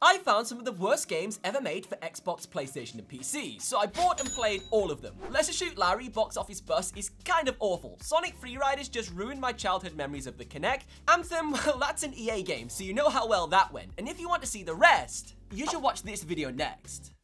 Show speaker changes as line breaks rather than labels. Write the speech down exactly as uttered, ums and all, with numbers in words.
I found some of the worst games ever made for Xbox, PlayStation, and P C, so I bought and played all of them. Let's Just Shoot Larry Box Office Bust is kind of awful. Sonic Freeriders just ruined my childhood memories of the Kinect. Anthem, well, that's an E A game, so you know how well that went. And if you want to see the rest, you should watch this video next.